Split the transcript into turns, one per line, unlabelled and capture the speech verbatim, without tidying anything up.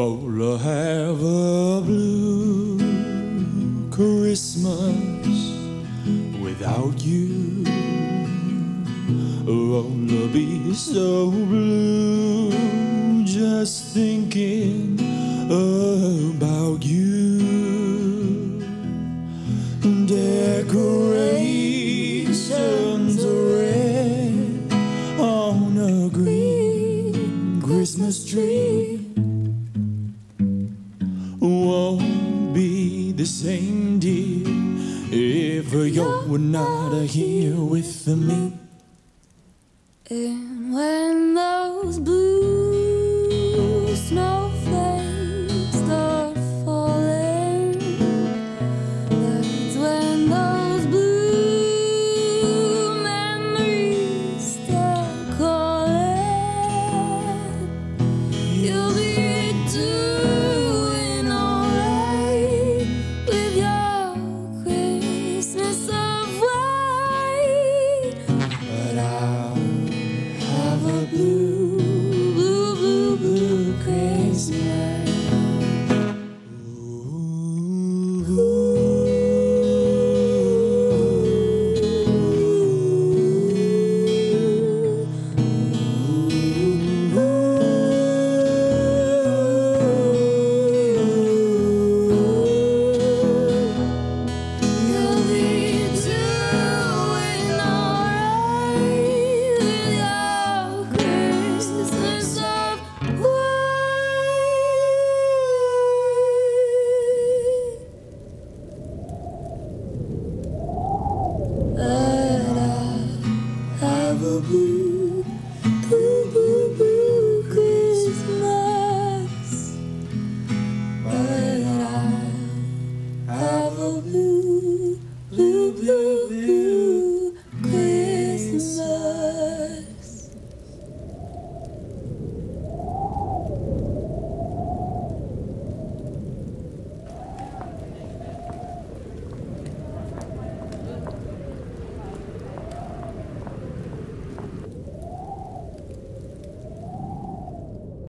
I'll have a blue Christmas without you. I'll be so blue just thinking about you. Decorations are red on a green Christmas tree. Won't be the same, dear, if you're not here with me.
And when those blue